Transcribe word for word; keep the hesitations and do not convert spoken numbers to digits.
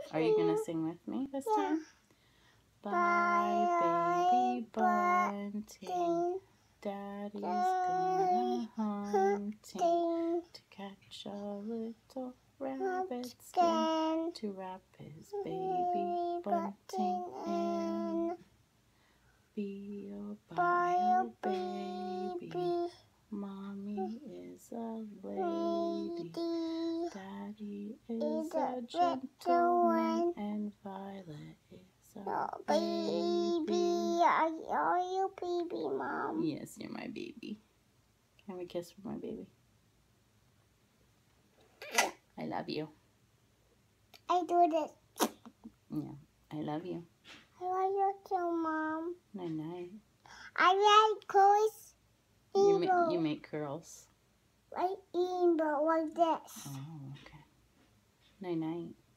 Are you going to sing with me this time? Bye, baby bunting. Daddy's gone hunting to catch a little rabbit skin to wrap his baby bunting in. Be a bio baby. Mommy is a lady. Daddy is a gentleman. And Violet is a baby. Are you baby, Mom? Yes, you're my baby. Can I have a kiss for my baby? I love you. I do this. Yeah, I love you. I love you too, Mom. Night night. I like curls. You make you make curls. Like rainbow, like this. Oh, okay. Night night.